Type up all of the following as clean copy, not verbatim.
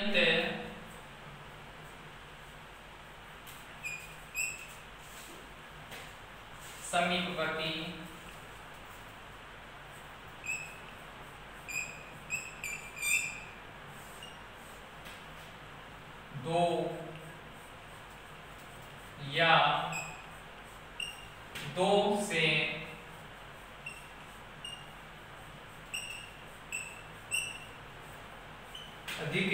समीपवर्ती दो या दो से अधिक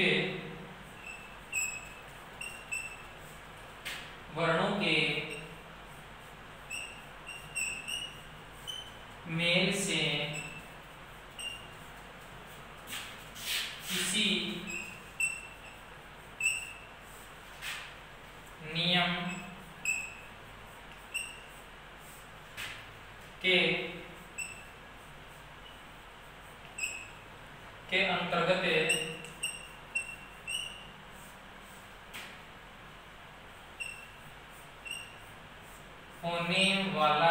वर्णों के मेल से किसी नियम के अंतर्गत होने वाला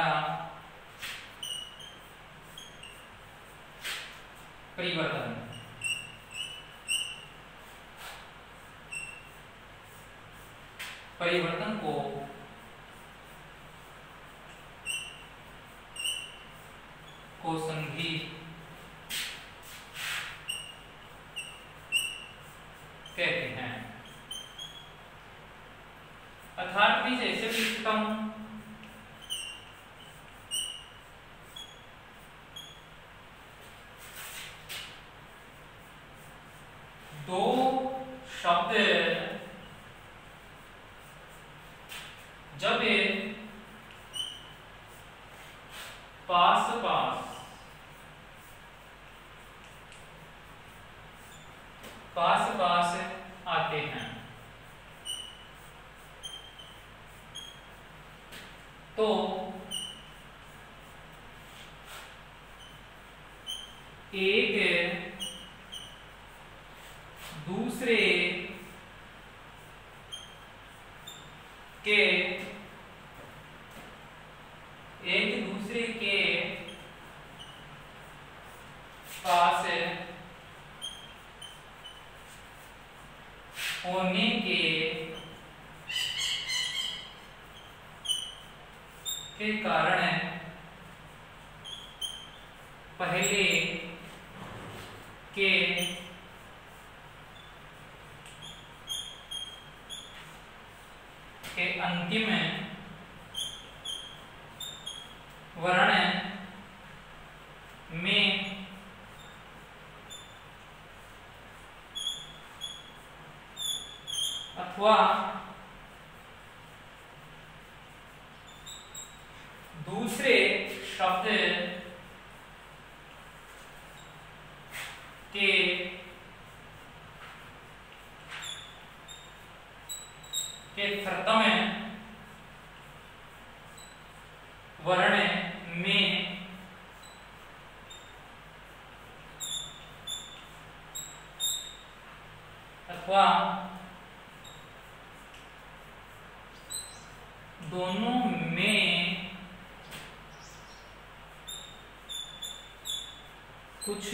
परिवर्तन को संधि कहते हैं। अर्थात भी जैसे लिखता हूं, दो शब्द जब पास पास आते हैं तो एक दूसरे के पास होने के कारण पहले के अंतिम वर्ण में अथवा दूसरे शब्द के प्रथम वर्ण में अथवा दोनों में कुछ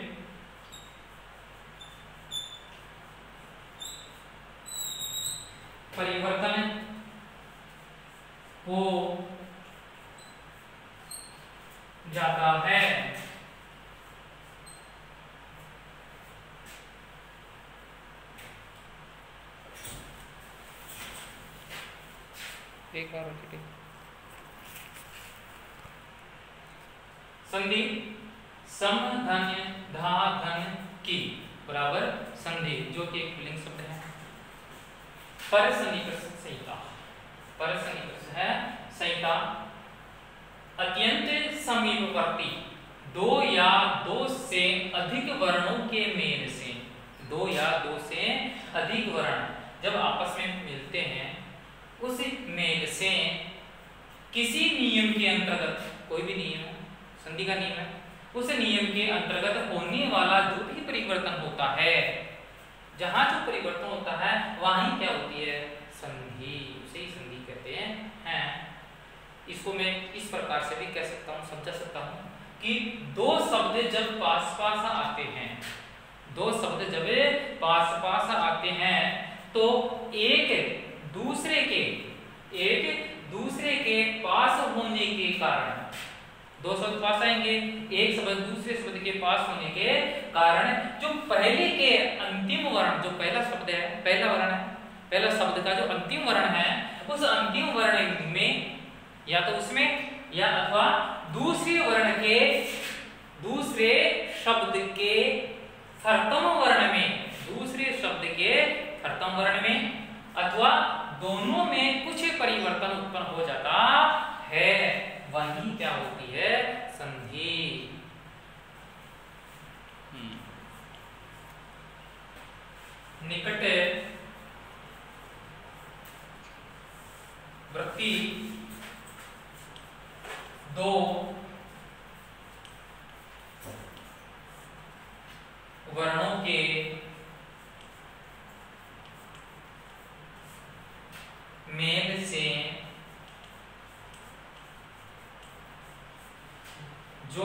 परिवर्तन हो जाता है। एक बार संधि सम धन्य धा धन की बराबर संधि जो कि एक पुल्लिंग शब्द है। पर सन्निकर्ष संहिता, पर सन्निकर्ष है संहिता अत्यंत समीपवर्ती दो या दो से अधिक वर्णों के मेल से, दो या दो से अधिक वर्ण जब आपस में मिलते हैं उस मेल से किसी नियम के अंतर्गत, कोई भी नियम संधि का नियम है, उस नियम के अंतर्गत होने वाला जो भी परिवर्तन होता है, जहां जो परिवर्तन होता है वहीं क्या होती है संधि, उसे ही संधि कहते हैं। इसको मैं इस प्रकार से भी कह सकता हूं, समझा सकता हूं कि दो शब्द जब पास पास आते हैं, दो शब्द जब पास पास आते हैं तो एक दूसरे के पास होने के कारण, दो शब्द पास आएंगे, एक शब्द दूसरे शब्द के पास होने के कारण जो पहले के अंतिम वर्ण, जो पहला शब्द है, पहला वर्ण है, पहला शब्द का जो अंतिम वर्ण है, उस अंतिम वर्ण में या तो उसमें या अथवा दूसरे वर्ण के दूसरे शब्द के प्रथम वर्ण में, दूसरे शब्द के प्रथम वर्ण में अथवा दोनों में कुछ परिवर्तन उत्पन्न हो जाता है, वही क्या होती है? संधि। निकट वृत्ति दो वर्णों के मेल से जो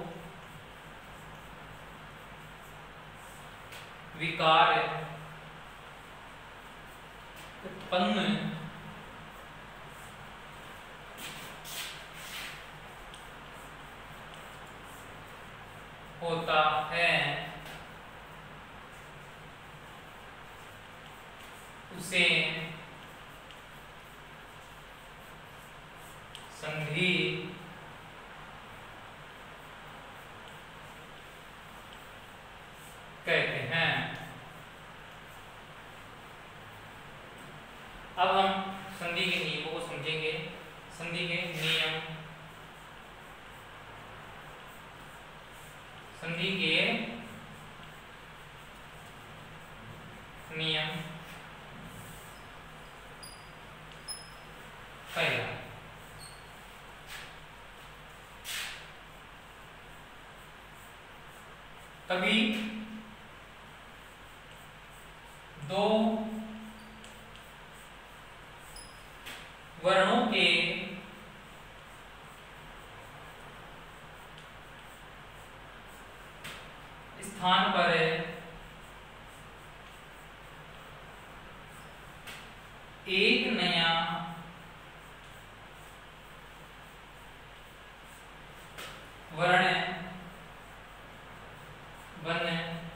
विकार उत्पन्न होता है उसे संधि कहते हैं। अब हम संधि के नियमों को समझेंगे। संधि के नियम, संधि के नियम। पहला, कभी दो वर्णों के स्थान पर एक नया वर्ण बन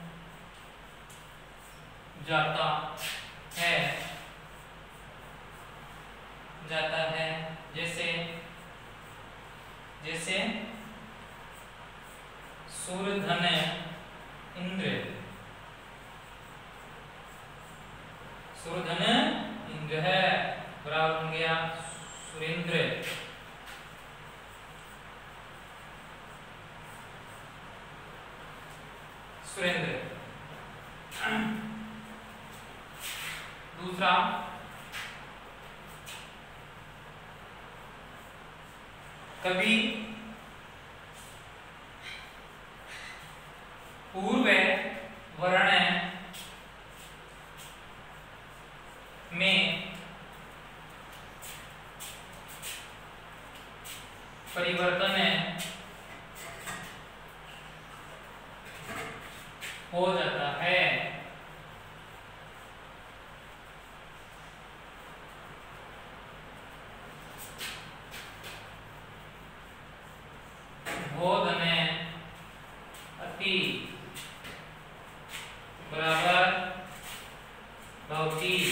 जाता है, जैसे जैसे सूर्यधन इंद्र, सूर्यधन इंद्र है, बराबर बन गया सुरेंद्र। सुरेंद्र। दूसरा, कभी पूर्व वर्ण में परिवर्तन हो जाता है, बोधन अति बराबर भवती।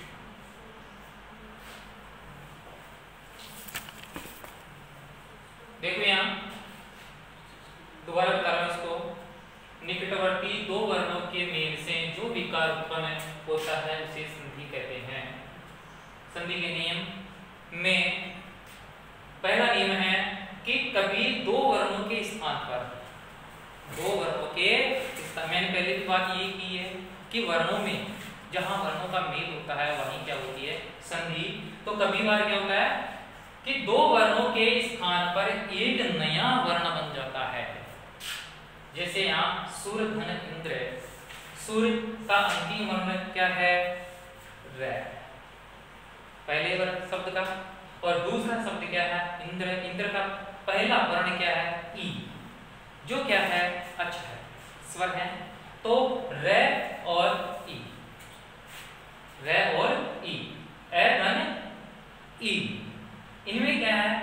देखो यहां दोबारा बता रहा हूं इसको। निकटवर्ती दो वर्णों के मेल से जो विकार उत्पन्न होता है उसे संधि कहते हैं। संधि के नियम में पहला नियम है कि कभी दो वर्णों के स्थान पर, दो वर्णों के स्थान, मैंने पहले भी बात ये की है कि वर्णों में जहां वर्णों का मेल होता है वहीं क्या होती है? संधि। तो कभी बार क्या होता है कि दो वर्णों के स्थान पर एक नया वर्ण बन जाता है, जैसे यहाँ सूर्यधन इंद्र, सूर्य का अंतिम वर्ण क्या है? र, पहले वर्ण शब्द का, और दूसरा शब्द क्या है? इंद्र। इंद्र का पहला वर्ण क्या है? ई, जो क्या है? अच है, स्वर है। तो रे और ई, रे और ई, ए धन ई, इनमें क्या है,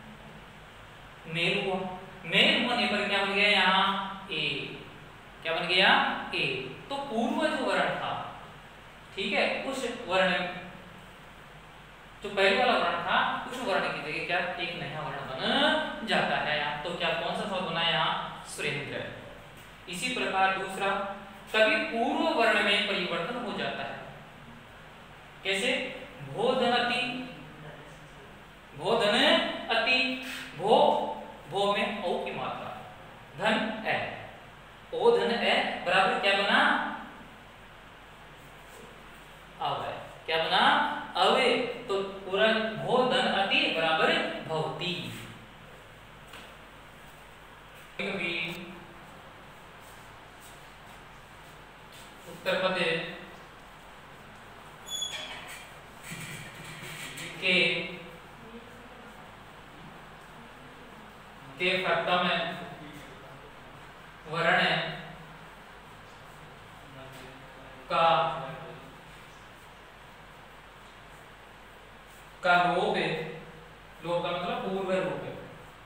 मेल हुआ। मेल होने पर क्या बन गया यहाँ ए, क्या बन गया ए। तो पूर्व जो वर्ण था, ठीक है, उस वर्ण, जो पहले वाला वर्ण था, उस वर्ण की जगह क्या एक नया वर्ण बन जाता है यहाँ। तो क्या कौन सा शब्द बना यहाँ, सुरेंद्र। इसी प्रकार दूसरा, कभी पूर्व वर्ण में परिवर्तन हो जाता है। कैसे, भोधनति, भोधन अति, भो में औ की मात्रा, धन ए, ओ धन ए बराबर क्या बना, अवय, क्या बना, अवय। तो पूरा भो धन अति बराबर भवती। कभी उत्तर पद के फर्ता में वर्ण का लोप है, लोप का मतलब पूर्व रूप है,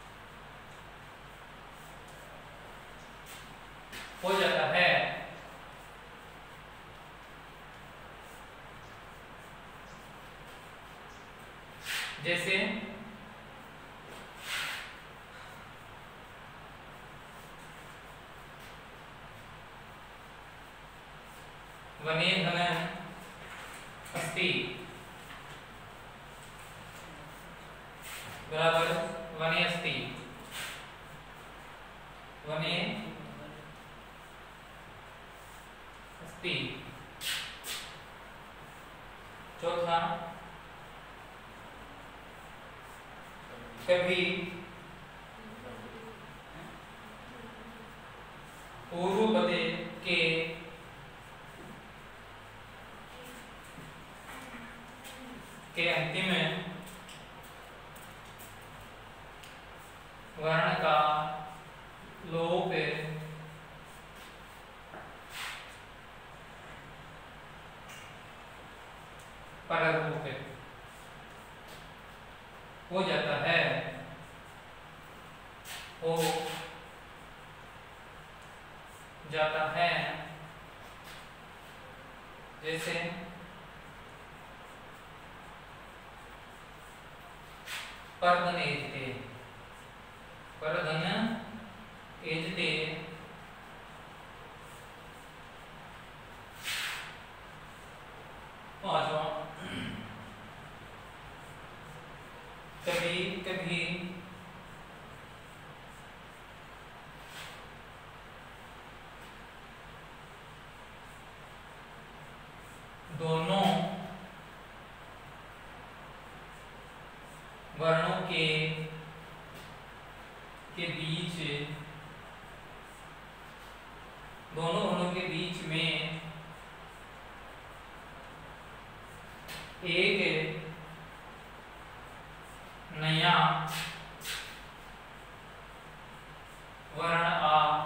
हो जाता है। जैसे वने धन अस्ति बराबर वने अस्ति, वने अस्ति। चौथा, कभी पूर्व पदे के अंतिम वर्ण का लोप पररूप हो जाता है, हो जाता है। जैसे परधन एजते, परधन एजते, पांचवा, कभी कभी दोनों वर्णों के बीच, दोनों वर्णों के बीच में एक नया वर्ण आ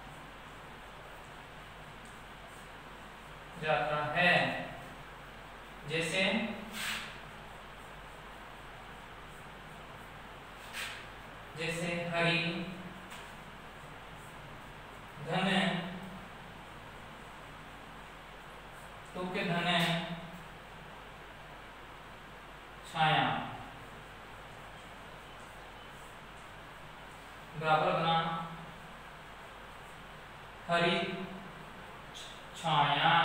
जाता है। जैसे जैसे हरि धन, तुक धन छाया बराबर बना हरि छाया।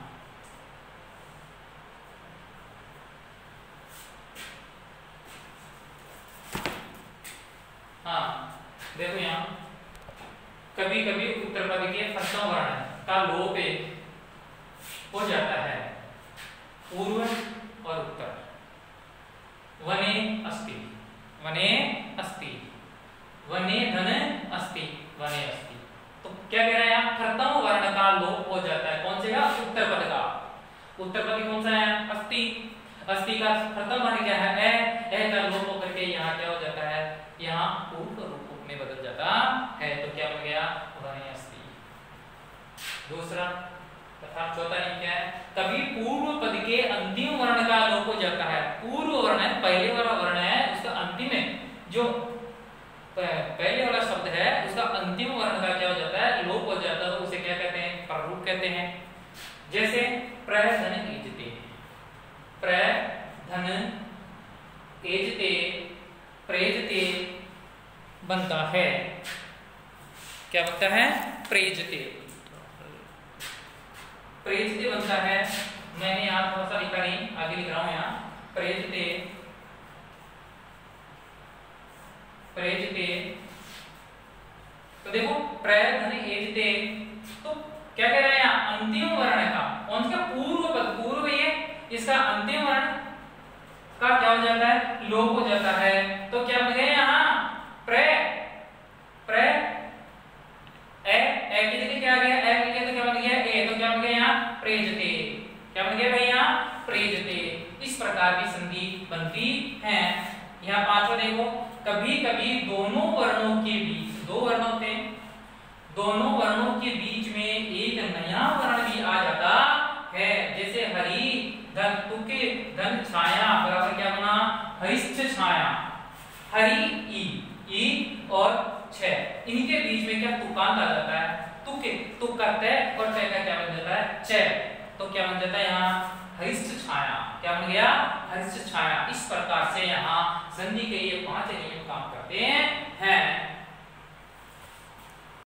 हाँ देखो यहाँ कभी कभी उत्तर पद के प्रथम वर्ण का लोप हो जाता है, पूर्व और उत्तर। वने अस्ति, वने अस्ति, वने धन अस्ति, वने अस्ति। तो क्या कह रहा है यहाँ, प्रथम वर्ण का लोप हो जाता है। कौन से का, उत्तर पद का। उत्तर पद कौन सा है, अस्ति। अस्ति का प्रथम वर्ण क्या है, ए का लोप होकर के यहाँ क्या हो जाता है, यहाँ पूर्व रूप में बदल जाता है। तो क्या बन गया, वने अस्ति। दूसरा तथा चौथा नियम क्या है, कभी पूर्व पद के अंतिम वर्ण का लोप हो जाता है। पूर्व वर्ण है, पहले वाला वर्ण है, उसका अंतिम है, जो पहले वाला शब्द है उसका अंतिम वर्ण का क्या हो जाता है, लोप हो जाता है, तो उसे क्या कहते हैं, पररूप कहते हैं। जैसे प्रधन एजते, प्रधन एजते प्रेजते बनता है, क्या बनता है, प्रेजते, प्रेजते बनता है। मैंने यहाँ थोड़ा सा लिखा नहीं, आगे लिख रहा हूं यहाँ, प्रेजते, प्रेजते। तो देखो प्रधन एजते, तो क्या कह रहे हैं यहाँ, अंतिम वर्ण का, कौन सा, पूर्व पद, पूर्व ये, इसका अंतिम वर्ण का क्या हो जाता है, लोप हो जाता है। तो क्या बन गया यहाँ, प्रे, प्रे, ए की जगह क्या आ गया, ए बन गया, तो क्या बन गया, ए, तो क्या बन गया यहाँ, प्रेजते, क्या बन गया भाई यहाँ, प्रेजते। इस प्रकार की संधि बनती है। यहाँ पांचवा देखो, कभी कभी दोनों वर्णों के बीच, दो वर्ण होते हैं, दोनों वर्णों के बीच में एक नया वर्ण भी आ जाता है। जैसे हरि धन तुके धन छाया बराबर क्या बना, हरिष्ठ छाया, हरि ई और छ, इनके बीच में क्या तुकांत आ जाता है, तुके, तुक का तय और तय का क्या बन जाता है, छ, तो क्या बन जाता है यहाँ, हरिष्ठ छाया, क्या बन गया, हरिष्ठ छाया। इस प्रकार से यहाँ संधि के ये 5 नियम काम करते हैं।